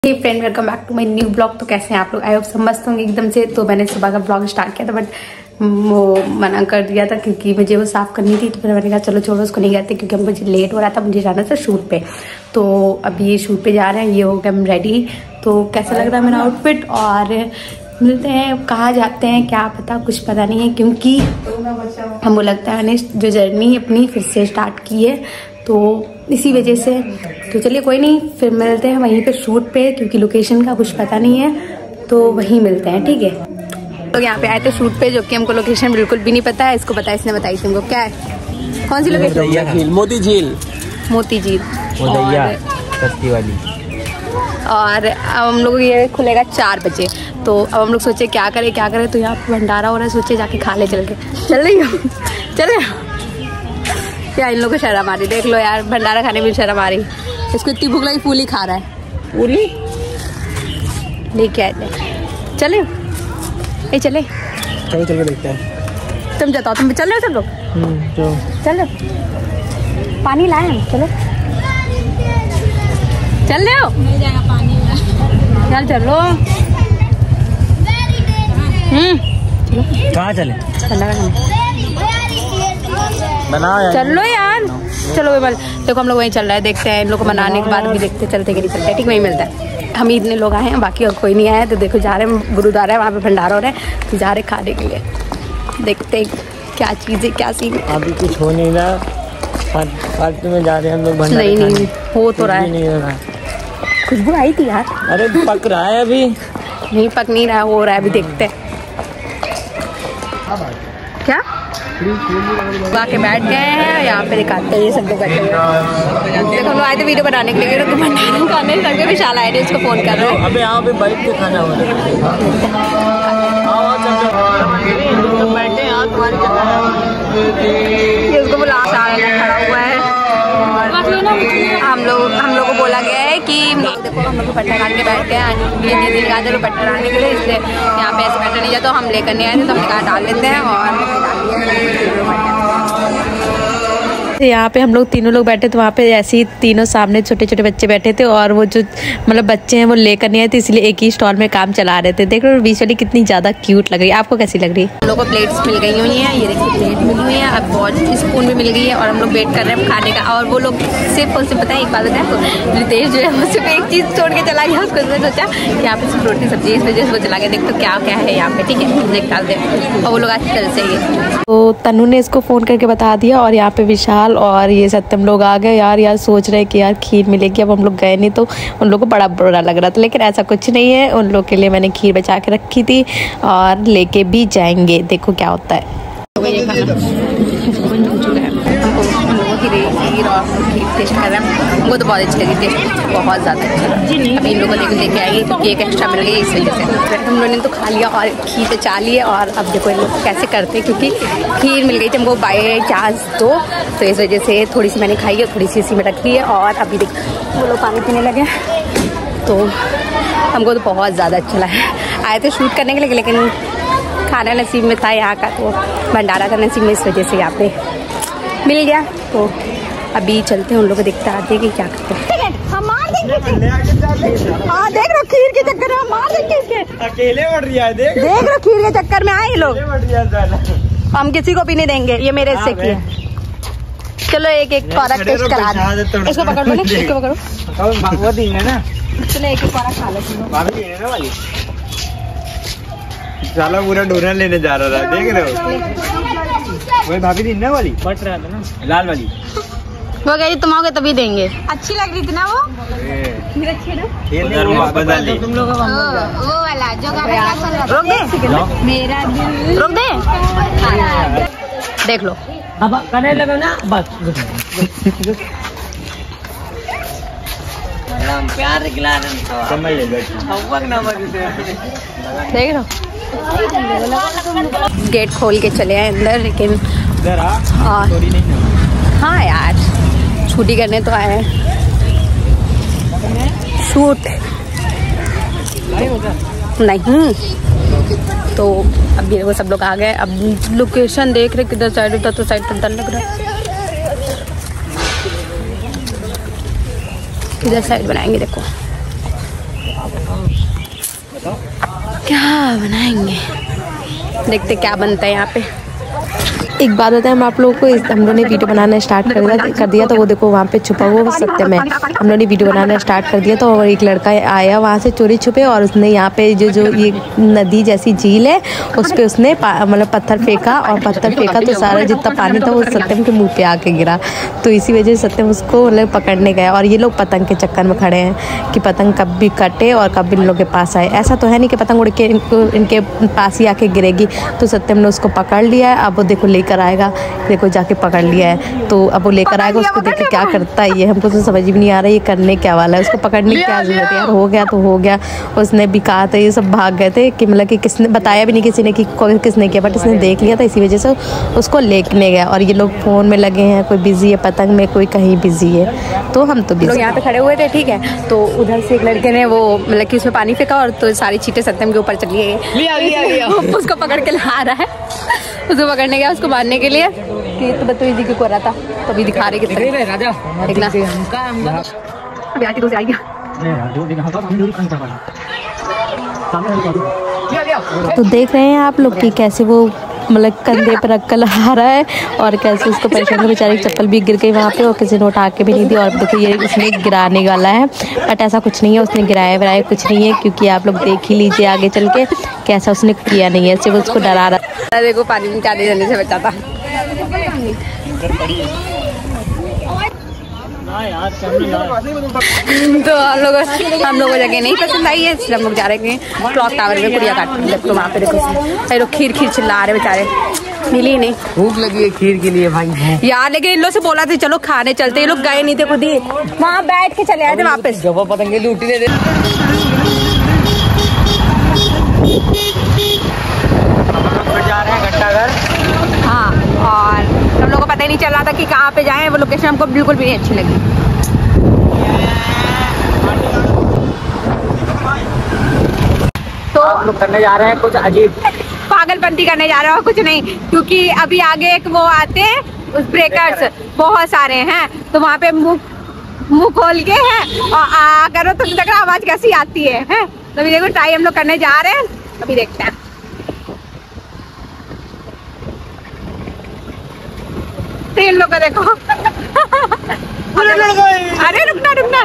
Hey friend, welcome back to my new blog. तो कैसे हैं आप लोग? आई होप सब मस्त होंगे एकदम से। तो मैंने सुबह का ब्लॉग स्टार्ट किया था बट वो मना कर दिया था क्योंकि मुझे वो साफ करनी थी। तो फिर मैंने कहा चलो छोड़ो, उसको नहीं करते क्योंकि मुझे लेट हो रहा था, मुझे जाना था शूट पे। तो अभी ये शूट पे जा रहे हैं, ये हो गया रेडी। तो कैसा लग रहा है मेरा आउटफिट और मिलते हैं, कहाँ जाते हैं क्या पता, कुछ पता नहीं है क्योंकि हमको लगता है जो जर्नी अपनी फिर से स्टार्ट की है तो इसी वजह से। तो चलिए कोई नहीं, फिर मिलते हैं वहीं पे शूट पे क्योंकि लोकेशन का कुछ पता नहीं है तो वहीं मिलते हैं, ठीक है। तो यहाँ पे आए थे शूट पे जो कि हमको लोकेशन बिल्कुल भी नहीं पता है। इसको पता है, इसने बताई थी हमको। क्या है, कौन सी लोकेशन? मोती झील। मोती झील वाली। और अब हम लोग ये खुलेगा 4 बजे। तो अब हम लोग सोचे क्या करें। तो यहाँ पे भंडारा हो रहा है, सोचे जाके खा ले चल के। चल रही हो? चले यार, इन लोगों को शर्म आ रही, देख लो यार, भंडारा खाने में शर्म आ रही। इसको इतनी भूख लगी, पूरी खा रहा है। पूरी लेके आए थे। चले ये चले चलो चल के देखते हैं। तुम जाओ, तुम चल रहे हो सब लोग? चलो पानी लाए हम, चलो चल रहे हो? मिल जाएगा पानी यार, चलो। कहाँ चले? चलो यार, चलो देखो हम लोग वहीं चल रहा है, देखते हैं इन लोग को मनाने के बाद भी देखते चलते कि नहीं चलते। ठीक, वहीं मिलता है। हम इतने लोग आए हैं, बाकी और कोई नहीं आया। तो देखो जा रहे हैं गुरुद्वारा है, वहाँ पे भंडारा हो रहा है, तो जा रहे खाने के लिए। देखते हैं क्या चीज़ है, क्या सीन है। अभी कुछ हो नहीं रहा, पार्टी में जा रहे हैं हम लोग भंडारा। नहीं हो तो रहा है, नहीं हो रहा। खुशबू आई थी यार। अरे पक रहा है अभी। नहीं पक नहीं रहा, हो रहा है, अभी देखते हैं क्या। आके बैठ गए हैं यहाँ पे, दिखाते हैं ये सब लोग बैठे हुए। देखो हम लोग आए थे वीडियो बनाने के लिए, तो भंडारा खाने लगे। विशाल आए थे, उसको फोन कर रहे हैं। अबे यहाँ पे बैठ के खाना हो रहा है। उसको बुला खड़ा हुआ है और हम लोग को बोला गया है कि देखो हम लोग दुपट्टा डाल के बैठ गए। ये दीदी का था दुपट्टा डालने के लिए, इसलिए यहाँ पे ऐसे बैठा नहीं जाता। तो हम लेकर नहीं आए थे, तो हम कहा डाल लेते हैं। और यहाँ पे हम लोग तीनों लोग बैठे थे, वहाँ पे ऐसे ही तीनों सामने छोटे छोटे बच्चे बैठे थे और वो जो मतलब बच्चे हैं वो लेकर नहीं आए थे, इसलिए एक ही स्टॉल में काम चला रहे थे। देख रहे हो बीच वाली कितनी ज़्यादा क्यूट लग रही है। आपको कैसी लग रही है? हम लोग को प्लेट्स मिल गई हुई हैं, ये देखिए प्लेट मिली हुई है, अब बहुत स्पून भी मिल गई है और हम लोग वेट कर रहे हैं खाने का। और वो लोग सिर्फ और सिर्फ, पता है एक बात बताए आपको, रितेश जो है वो सिर्फ एक चीज़ छोड़ के चला गया। उसको सोचा कि यहाँ पे सिर्फ रोटी सब्जी, इस वजह से वो चला गया। देखते क्या क्या है यहाँ पे, ठीक है, देख डालते हैं। और वो लोग आज कल से ही, तो तनु ने इसको फ़ोन करके बता दिया और यहाँ पे विशाल और ये सत्यम लोग आ गए। यार सोच रहे कि यार खीर मिलेगी। अब हम लोग गए नहीं तो उन लोगों को बड़ा बुरा लग रहा था, लेकिन ऐसा कुछ नहीं है। उन लोग के लिए मैंने खीर बचा के रखी थी और लेके भी जाएंगे, देखो क्या होता है। ये खाना खीर और खीर टेस्ट कर रहे हैं, वो तो बहुत अच्छी लगी, टेस्ट बहुत ज़्यादा अच्छा लगा। अभी इन लोगों को लेके आएंगे क्योंकि एक एक्स्ट्रा मिल गई, इस वजह से हम लोगों ने तो खा लिया और खीर पे चा ली है। और अब देखो इन लोग कैसे करते हैं क्योंकि खीर मिल गई थी हमको बाय चांस, तो इस वजह से थोड़ी सी मैंने खाई है, थोड़ी सी इसी में रख ली है। और अभी देख वो लोग पानी पीने लगे, तो हमको तो बहुत ज़्यादा अच्छा लगा। आए थे शूट करने के लिए, लेकिन खाना नसीब में था यहाँ का, तो भंडारा का नसीब में, इस वजह से यहाँ पे मिल गया। तो अभी चलते हैं, उन लोग को देखते आते हैं कि क्या करते हैं। हम मार देंगे। हाँ देख लो खीर के चक्कर में हम मार देंगे इसके। अकेले बढ़ रहा है, देख लो खीर के चक्कर में आए लोग। हम किसी को भी नहीं देंगे, ये मेरे हिस्से की है। चलो एक एक औरत टेस्ट करा दे। इसको पकड़ लो, इसको पकड़ो। चलो एक एक औरत खा लो। साला पूरा डोना लेने जा रहा था, देख रहे हो? वही भाभी थी ना वाली, बट रहा था ना लाल वाली, वो कह रही तुम आओगे तभी देंगे। अच्छी लग रही थी ना वो। बदल ली तुम लोगों वो वाला जो रोक दे, मेरा दिल रोक दे। देख लो अब करने लगा ना, बस प्यार खिला समझ ले। देख लो गेट खोल के चले आए अंदर, लेकिन हाँ यार छुट्टी करने तो आए हैं, शूट नहीं। तो अभी वो सब लोग आ गए। अब लोकेशन देख रहे किधर साइड होता, तो साइड पर डर लग रहा है। इधर साइड बनाएंगे, देखो क्या बनाएंगे, देखते क्या बनता है यहाँ पे। एक बात बताएं हम आप लोगों को, हम लोगों ने वीडियो बनाना स्टार्ट कर दिया तो वो देखो वहाँ पे छुपा हुआ वो सत्यम है। हम लोगों ने वीडियो बनाना स्टार्ट कर दिया तो एक लड़का आया वहाँ से चोरी छुपे और उसने यहाँ पे जो ये नदी जैसी झील है उस पर उसने मतलब पत्थर फेंका और पत्थर फेंका तो सारा जितना पानी था वो सत्यम के मुँह पे आके गिरा। तो इसी वजह से सत्यम उसको मतलब पकड़ने गया। और ये लोग पतंग के चक्कर में खड़े हैं कि पतंग कब भी कटे और कब भी इन लोग के पास आए। ऐसा तो है नहीं कि पतंग उड़ के इनके पास ही आके गिरेगी। तो सत्यम ने उसको पकड़ लिया है, अब वो देखो लेकर आएगा, देखो जाके पकड़ लिया है। तो अब वो लेकर आएगा, उसको देख के क्या करता है ये हमको तो समझ भी नहीं आ रहा है ये करने क्या वाला है। उसको पकड़ने की क्या जरूरत है यार, हो गया तो हो गया। उसने भी कहा था, ये सब भाग गए थे कि मतलब कि किसने बताया भी नहीं किसी ने कि किसने किया, बट इसने देख लिया था इसी वजह से उसको लेने गया। और ये लोग फोन में लगे हैं, कोई बिजी है पतंग में, कोई कहीं बिजी है। तो हम तो बिजी यहाँ पे खड़े हुए थे, ठीक है। तो उधर से एक लड़के ने वो मतलब कि उसमें पानी फेंका और तो सारी चीटें सत्यम के ऊपर चली गई। उसको पकड़ के ला रहा है, उसको पकड़ने गया उसको मारने के लिए कि तो बदतमीजी क्यों कर रहा था। तो अभी दिखा रहे कितने राजा तो देख रहे हैं आप लोग कि कैसे वो मतलब कंधे पर रख कर आ रहा है और कैसे उसको परेशान बेचारे की चप्पल भी गिर गई वहाँ पे और किसी ने उठा के भी नहीं दी। और देखो ये उसने गिराने वाला है, बट ऐसा कुछ नहीं है, उसने गिराया विराया कुछ नहीं है, क्योंकि आप लोग देख ही लीजिए आगे चल के कैसा उसने किया नहीं है, सिर्फ उसको डरा रहा है। देखो पानी में जाने जाने से बचा था। तो हम लोग को जगह नहीं पसंद आई है, इसलिए हम लोग जा रहे हैं क्लॉक टावर में कुड़िया काटने। तो वहाँ पे देखो लोग खीर चिल्ला रहे बेचारे, मिली नहीं। भूख लगी है खीर के लिए भाई यार, लेकिन इन लोग से बोला था चलो खाने चलते, ये लोग गए नहीं थे, खुद ही वहाँ बैठ के चले आए थे वापस। पतंगे लूटी दे जा रहे हैं घंटाघर। हाँ, और हम लोग को पता ही नहीं चल रहा था कि कहाँ पे जाएं, वो लोकेशन हमको बिल्कुल भी नहीं अच्छी लगी। तो हम लोग करने जा रहे हैं कुछ अजीब पागलपंती करने जा रहे हो, कुछ नहीं, क्योंकि अभी आगे एक वो आते हैं उस ब्रेकर्स बहुत सारे हैं, तो वहाँ पे मुंह खोल के हैं और करो तो तक आवाज कैसी आती है, तो अभी देखो ट्राई हम लोग करने जा रहे हैं, अभी देखते हैं। तीन लोग देखो अरे रुकना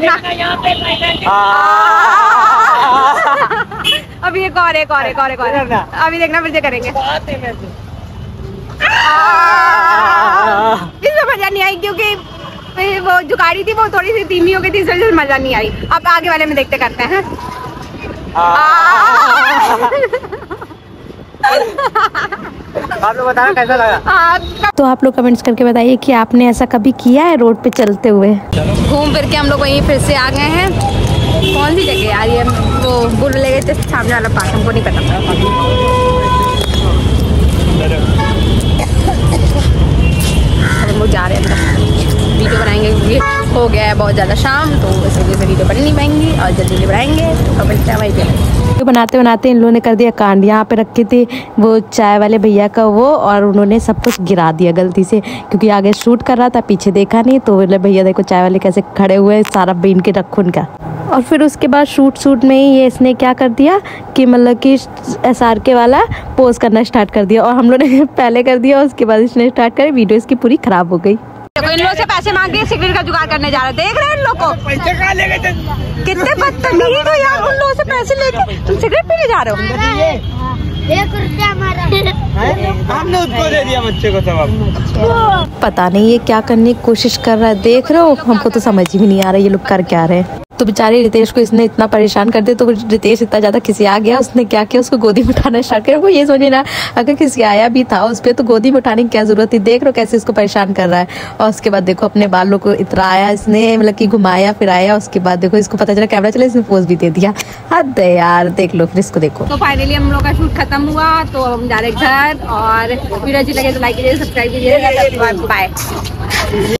अभी एक और अभी देखना फिर से करेंगे। इसमें मजा नहीं आई क्योंकि वो जो गाड़ी थी वो थोड़ी सी धीमी हो गई थी, इस वजह से मजा नहीं आई। अब आगे वाले में देखते करते हैं। आप लोग बताना कैसा लगा। तो आप लोग कमेंट्स करके बताइए कि आपने ऐसा कभी किया है रोड पे चलते हुए। घूम फिर के हम लोग वहीं फिर से आ गए हैं। कौन सी जगह यार ये, वो बुल ले गए थे सामने वाला पास, हमको नहीं पता। हम लोग जा रहे हैं, वीडियो बनाएंगे क्योंकि हो गया है बहुत ज़्यादा शाम, तो इस वजह से वीडियो बन नहीं पाएंगी और जल्दी बनाएंगे। तो मिलते हैं वहीं पे। बनाते बनाते इन लोगों ने कर दिया कांड। यहाँ पे रखे थे वो चाय वाले भैया का वो, और उन्होंने सब कुछ गिरा दिया गलती से, क्योंकि आगे शूट कर रहा था पीछे देखा नहीं। तो भैया देखो चाय वाले कैसे खड़े हुए, सारा बीन के रखो उनका। और फिर उसके बाद शूट में ही ये इसने क्या कर दिया कि मतलब कि SRK वाला पोज करना स्टार्ट कर दिया, और हम लोग ने पहले कर दिया, उसके बाद इसने स्टार्ट करी। वीडियो इसकी पूरी खराब हो गई। देखो इन लोगों से पैसे मांग के सिगरेट का जुगाड़ करने जा रहे, देख रहे हैं इन लोग को पैसे कहाँ ले गए, कितने बदतमीज हो यार। उन लोगों से पैसे लेके तुम सिगरेट पीने जा रहे हो। 1 रुपया हमारा हमने उसको दे दिया बच्चे को सब। पता नहीं ये क्या करने की कोशिश कर रहा है, देख रहे हो, हमको तो समझ ही नहीं आ रहा ये लोग कर क्या रहे हैं। तो बेचारे रितेश को इसने इतना परेशान कर दिया, तो रितेश इतना ज्यादा खिसिया गया, उसने क्या किया, उसको गोदी में उठाना स्टार्ट किया। वो ये सोचे ना अगर खिसियाया भी था उस पर तो गोदी में उठाने की क्या जरूरत थी। देख लो कैसे इसको परेशान कर रहा है। और उसके बाद देखो अपने बालों को इतराया इसने, मतलब कि घुमाया फिराया। उसके बाद देखो इसको पता चला कैमरा चला, इसने पोज भी दे दिया। हद है यार, देख लो फिर इसको देखो। तो फाइनली हम लोग का शूट खत्म हुआ, तो हम जा रहे घर। और वीडियो अच्छी लगे तो लाइक कीजिए, सब्सक्राइब कीजिए, बाय।